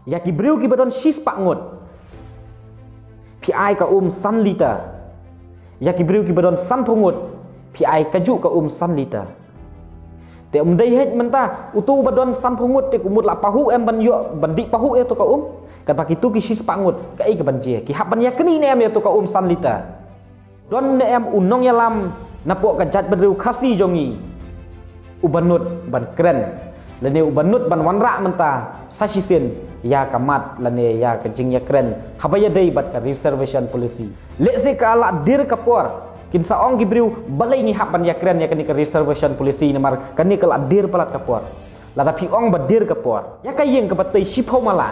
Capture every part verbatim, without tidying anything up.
ya ki briu ki badon shis pak ngut pi ai ka um san liter ya ki briu ki badon san pungut pi ai kaju ka um san liter te um dei het menta utu badon san pungut te kumut la pahu em ban yo bandi pahu e to ka um kan baki tu ki shis pak ngut ka ai ka banjie ki hap ban ya keni ne em ya to ka um san liter don ne em unong ya lam napok ka jat bedriu khasi jongi ubanut ban kren lene ubanut ban wanra menta sasisen ya kamat lane ya kejing ya kren habaya dei bat ka reservation policy lese ka ala dir kapor kin saong gibriu balai ni hapan ya kren ya kani ka reservation policy namar kani ka dir palat kapor lada pi ong badir kapor ya kayeng ka batai shipho mala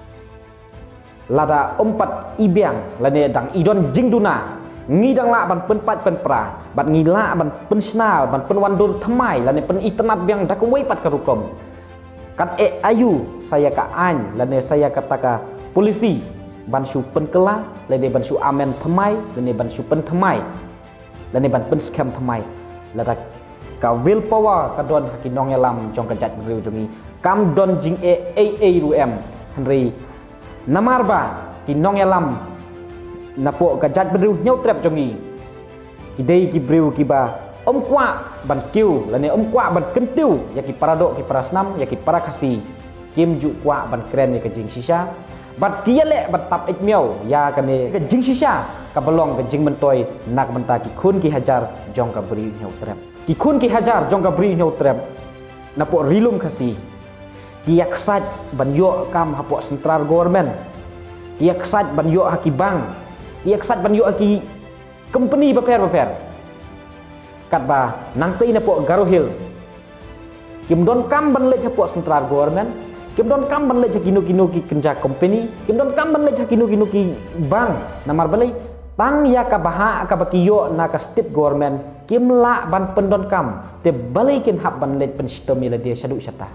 lada empat ibyang lane dang idon jingduna ngidang la ban pen pat pen pra bat ngila ban pen snal ban pen wandur thamai lane pen internet biang dakumwei pat karukom kat e ayu saya ka an lane saya kataka polisi ban su pen kela lane ban su amen thamai lane ban su pen thamai lane ban pen scam thamai lada ka will power ka don hakinong yalam jong kajat briu jongi kam don jing e a a ru em henry namarba kinong yalam napok kajat bedriu nyau trap jongi kidei ki briu ki ba om kwa ban kiu lane om kwa ban kentiu ya ki paradok ki parasnam ya ki parakasi kim ju kwa ban kren ni kajing sisa bat kiale bat tap ik miau ya kane kajing sisa ka belong kajing mentoi nak menta ki khun ki hajar jong ka briu nyau trap ki khun ki hajar jong ka briu nyau trap napok rilum khasi ki yaksat ban yo kam hapok central government ki yaksat ban yo haki bang ia kesat ban yo aki company beper-beper kat ba nang tei na po Garo Hills kim don kam ban le po central government kim don kam ban le kinu-kinu ki kenja company kim don kam ban le kinu-kinu ki bank namar balai tang ya ka baha ka bakiyo na ka state government kim la ban pendon kam te balai kin hap ban le pen sistem ila dia syadu syata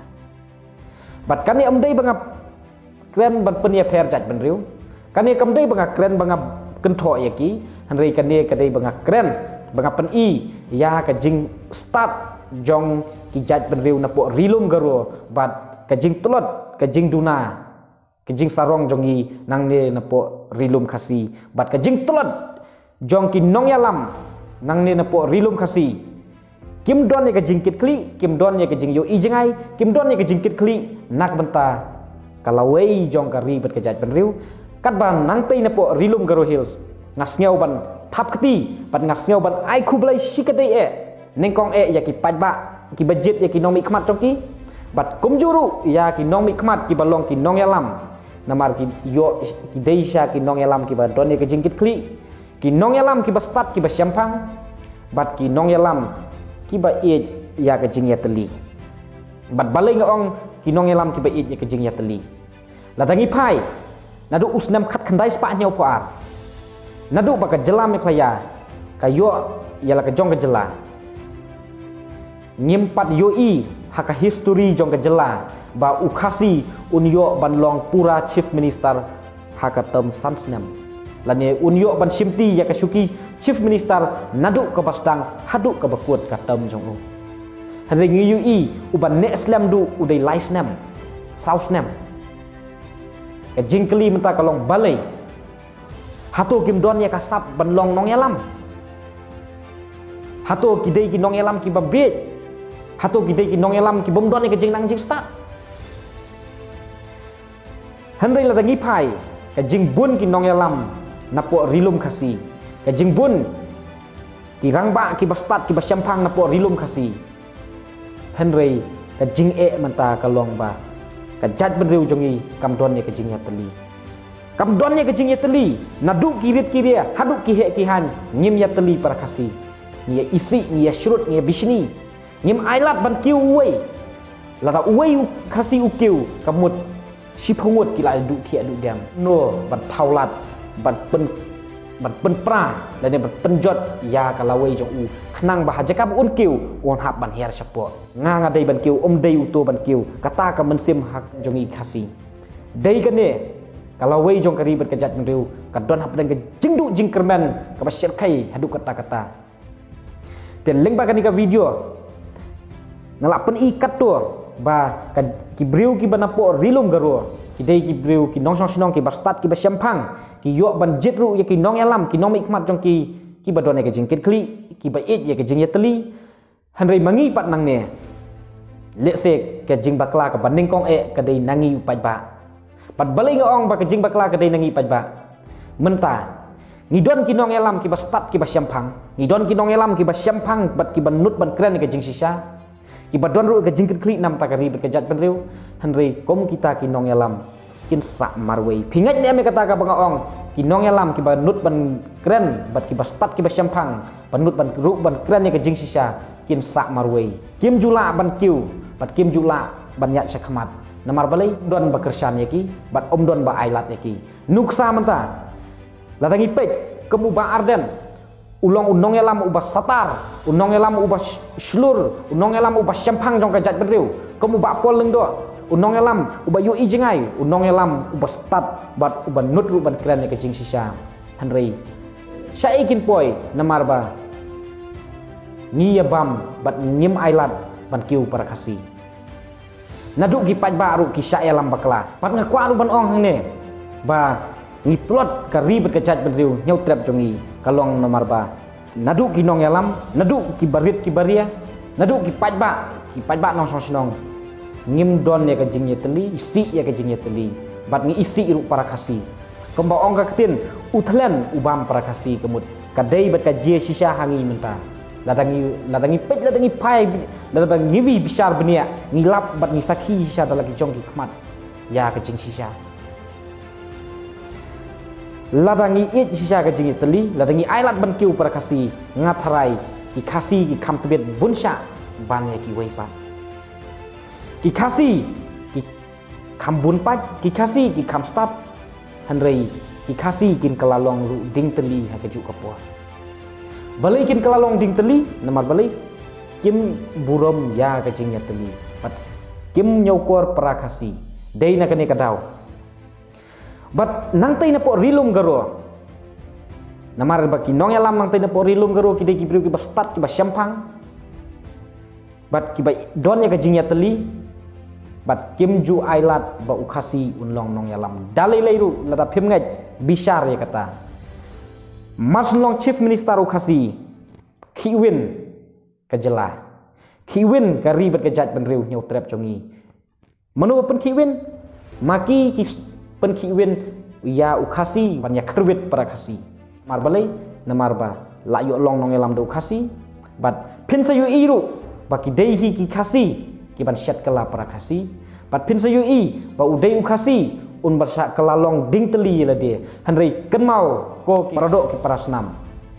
bat kani amdai bangap kren ban penia per jat ban riu kani kamdai bangap kren bangap kentho yaki hanrei kane kadai banga kren banga pen i ya ka jing start jong ki jat benriu napo rilum garo bat ka jing telot ka jing duna ka jing sarong jongi nang ne napo rilum khasi bat ka jing telot jong ki nong yalam nang ne napo rilum khasi kim don ne ka jing kit kli kim don ne ka jing yo i jengai kim don ne ka jing kit kli nak benta kalawei jong ka ri bat ka jat benriu kat ban nang tei napo rilum Garo Hills ngasngeu ban thap keti pat ngasngeu ban ai khublai sikadei e nengkong e ya ki pajba ki budget ya ki nomi khmat chongki bat kumjuru ya ki nomi khmat ki balong ki nong yalam namar ki yo ki deisha ki nong yalam ki ba don ke jingkit kli ki nong yalam ki ba start ki ba syampang bat ki nong yalam ki ba e ya ke jing ya teli bat balai ngong ki nong yalam ki ba e ya ke jing ya teli ladangi pai nadu usnam khat khandai spa nyau poar nadu baka jela meklaya kayo yala ka jong ka jela ngimpat yo i haka history jong ka jela ba ukhasi unyo ban long pura chief minister haka tem sansnam lane unyo ban simti ya ka suki chief minister nadu ka bastang hadu ka bakut ka tem jong u hanre ngi yu i uban ne slam du udai laisnam sausnam ka jingkeli menta kalong balai hato kim don ya kasap ban long nong yalam hato kidei ki nong yalam ki babet hato kidei ki nong yalam ki bom don ya ka jing nang jing start handai la dangi pai ka jing bun ki nong yalam napo rilum khasi ka jing bun ki rangba ki bastat ki basyampang napo rilum khasi handai ka jing e menta kalong ba kajat benriu jongi kam don ya kejing ya teli kam don ya kejing ya teli nadu kirit kiria haduk ki he ki han ngim ya teli para kasi ni isi ni ya shrut ni bisni ngim ailat ban kiu wei la wei kasi ukiu kamut si phungut kila du thia du diam no ban thaulat ban pen ban pen pra dan ban penjot ya kalawei jong u khnang bah jakab un kiu on hap ban her sapo nga nga dei ban kiu om dei uto ban kiu kata ka mensim hak jongi khasi dei kane kalawei jong kari bat kajat mendeu kadon hap dan ke jingdu jingkerman ka basyar kai hadu kata kata dan link ba kani ka video ngalak pen ikat tu ba ki briu ki banapo rilum garo kidai ki breu ki nong song snong ki bastat ki basyempang ki yok ban jitru ya ki nong yalam ki nong ikmat jong ki ki badon ya ke jingkit kli ki bait ya ke jing ya teli hanrei mangi pat nang ne lek se ke jing bakla ka banding kong e ka dei nangi pat ba pat balai ngong ba ke jing bakla ka dei nangi pat ba menta ngidon ki nong yalam ki bastat ki basyempang ngidon ki nong yalam ki basyempang bat ki banut ban kren ke jing sisa ki badon ru ke jingkit kli nam takari berkejat penriu hanrei kom kita ki nong yalam kin sak marwei pingat ne ame kata ka bangaong ki nong yalam ki banut ban kren bat ki bastat ki basyempang banut ban ru ban kren ke jing sisa kin sak marwei kim jula ban kiu bat kim jula ban yat syakmat namar balai don bakersan yaki bat om don ba ailat yaki nuksa menta latangi pek kemu ba arden ulong unong yalam ubah satar unong yalam ubah slur unong yalam ubah syempang jong kajat beriu kemu ba pol lengdo unong yalam ubah yu ijengai unong yalam ubah stat bat ubah nut ru ban kren ke jing sisa hanrei syaikin poi namar ba ngiya bam bat ngim ailat ban kiu para kasi naduk ki pat ba ru ki sya yalam bakla pat ngakwa ru ban ong ne ba ngitlot kari berkejat beriu nyau trap jongi kalong nomor ba naduk ki nong yalam naduk ki barit ki baria naduk ki pat ba ki pat ba nong song snong ngim don ya ke jing ya teli isi ya ke jing ya teli bat ngi isi ru para kasi kemba ong ka ketin uthlen ubam para kasi kemut kadai bat ka je sisa hangi menta ladangi ladangi pet ladangi pai ladangi ngiwi besar benia ngilap bat ngi sakhi sisa dalagi jong ki khamat ya ke jing sisa ladangi it sisa ke jing teli ladangi ailat ban kiu para kasi ngatharai ki kasi ki kham tebet bunsha ban ya ki weipa ki kasi ki kham bun pat ki kasi ki kham stap hanrei ki kasi kin kelalong ru ding teli ha ke ju kapua balai kin kelalong ding teli namar balai kim burom ya ke jing ya teli pat kim nyokor para kasi dei na kane kadau bat nang tay na po rilum garo namar ba ki nong yalam nang tay na po rilum garo ki dei ki bru ki bastat ki basyempang bat ki ba don ya ka jing ya teli bat kim ju ailat ba ukasi unlong nong yalam dalai leiru lata phim ngai bisar ya kata maslong chief minister ukasi khiwin kajela khiwin kari bat kejat benriu nyau trap chongi manu pen khiwin maki ki pen khiwin ya ukasi ban ya kerwit para kasi marbalai namar ba la yo long nong yalam do ukasi bat pin sayu iru baki deihi ki kasi ki ban syat kala para kasi bat pin sayu i ba udai ukasi un bersa kelalong ding teli la dia hanrei kenmau ko ki paradok ki para senam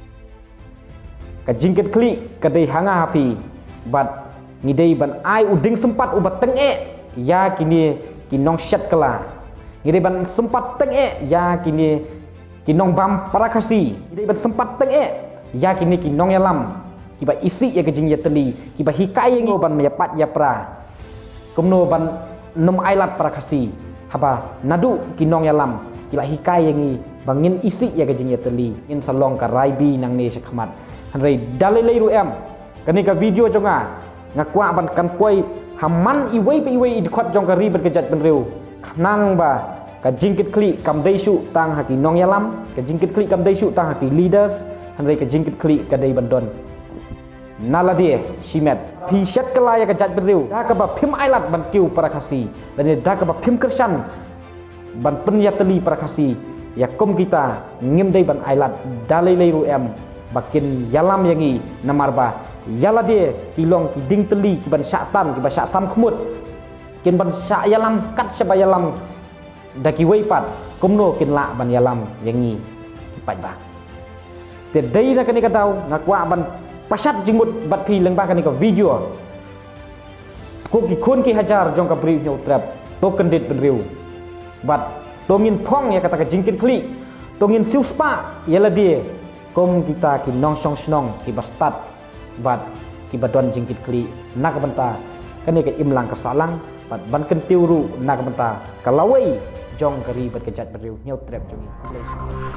ka jingket kli ka dei hanga hapi bat ngidei ban ai uding sempat ubat tenge ya kini kinong syat kala ngidei ban sempat tenge ya kini kinong bam para kasi ngidei ban sempat tenge ya kini kinong yalam kiba isi ya ke jing ya teli kiba hikai ngo ban ya pat ya pra kumno ban nom ailat para kasi haba nadu kinong yalam kila hikai yangi bangin isi ya ke jing ya teli in salong ka raibi nang ne sakhamat hanrei dalai leiru em kani ka video jonga ngakwa ban kan poi haman iwei pe iwei idkhot jong ka ri berkejat benriu nang ba ka jingkit kli kam deisu tang haki nong yalam ka jingkit kli kam deisu tang haki leaders hanrei ka jingkit kli ka dei bandon nala dia shimet pi shat kala ya ka jat beriu da ka ba phim ailat ban kiu para kasi dan da ka ba phim kersan ban pen ya teli para kasi ya kom kita ngim dei ban ailat dalai leiru em bakin yalam yangi namar ba yala dia kilong ki ding teli ki ban syatan ki ba syak sam khmut kin ban syak yalam kat seba yalam daki weipat kumno kin la ban yalam yangi pat ba te dei na kani kadau ngakwa ban pasat jingmut bat pi leng ba kani ka video ko ki khun ki hajar jong ka bri nyau trap token dit benriu bat tongin phong ya kata ka jingkin kli tongin siu spa yala dia kom kita ki nong song snong ki bastat bat ki badon jingkit kli nak benta kani ka imlang ka salang bat ban ken tiuru nak benta kalawai jong kari berkejat beriu nyau trap jongi